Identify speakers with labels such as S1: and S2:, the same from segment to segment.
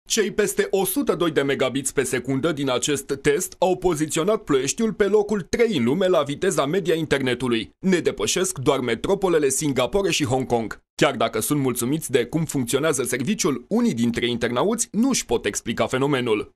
S1: Cei peste 102 de megabits pe secundă din acest test au poziționat Ploieștiul pe locul 3 în lume la viteza media internetului. Ne depășesc doar metropolele Singapore și Hong Kong. Chiar dacă sunt mulțumiți de cum funcționează serviciul, unii dintre internauți nu își pot explica fenomenul.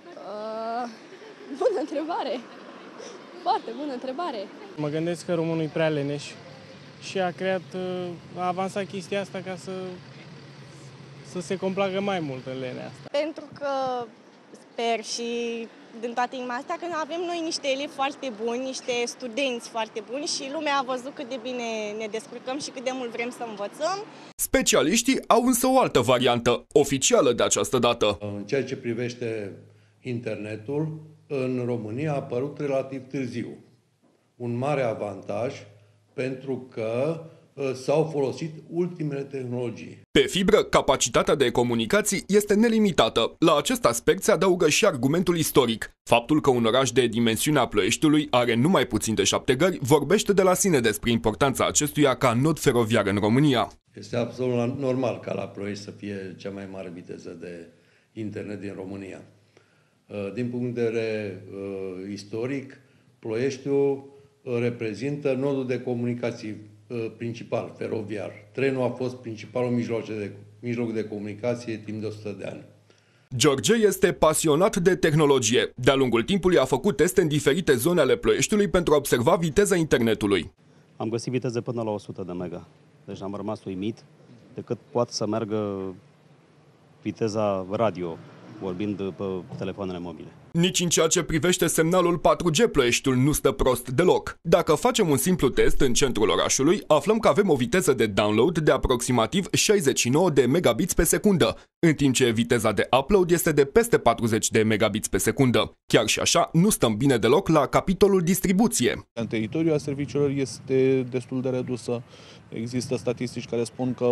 S2: Bună întrebare! Foarte bună întrebare!
S3: Mă gândesc că românul e prea leneș și a avansat chestia asta ca să se complacă mai mult în lenea asta.
S4: Pentru că sper și din toate inima astea că avem noi niște elevi foarte buni, niște studenți foarte buni și lumea a văzut cât de bine ne descurcăm și cât de mult vrem să învățăm.
S1: Specialiștii au însă o altă variantă, oficială de această dată.
S5: În ceea ce privește internetul, în România a apărut relativ târziu. Un mare avantaj pentru că s-au folosit ultimele tehnologii.
S1: Pe fibră, capacitatea de comunicații este nelimitată. La acest aspect se adaugă și argumentul istoric. Faptul că un oraș de dimensiunea Ploieștiului are numai puțin de 7 gări vorbește de la sine despre importanța acestuia ca nod feroviar în România.
S5: Este absolut normal ca la Ploiești să fie cea mai mare viteză de internet din România. Din punct de vedere istoric, Ploieștiul reprezintă nodul de comunicații principal, feroviar. Trenul a fost principalul mijloc de comunicație timp de 100 de ani.
S1: George este pasionat de tehnologie. De-a lungul timpului a făcut teste în diferite zone ale Ploieștiului pentru a observa viteza internetului.
S6: Am găsit viteze până la 100 de mega. Deci am rămas uimit de cât poate să meargă viteza radio, vorbind pe telefoanele mobile.
S1: Nici în ceea ce privește semnalul 4G, Ploieștiul nu stă prost deloc. Dacă facem un simplu test în centrul orașului, aflăm că avem o viteză de download de aproximativ 69 de megabits pe secundă, în timp ce viteza de upload este de peste 40 de megabits pe secundă. Chiar și așa, nu stăm bine deloc la capitolul distribuție.
S7: În teritoriul serviciilor este destul de redusă. Există statistici care spun că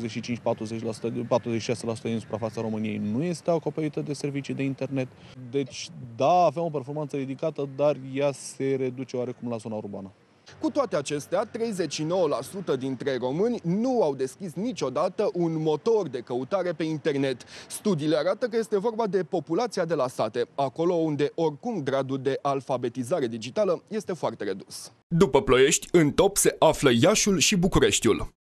S7: 45-46% din suprafața României nu este acoperită de servicii de internet. Deci, da, avem o performanță ridicată, dar ea se reduce oarecum la zona urbană.
S1: Cu toate acestea, 39% dintre români nu au deschis niciodată un motor de căutare pe internet. Studiile arată că este vorba de populația de la sate, acolo unde oricum gradul de alfabetizare digitală este foarte redus. După Ploiești, în top se află Iașiul și Bucureștiul.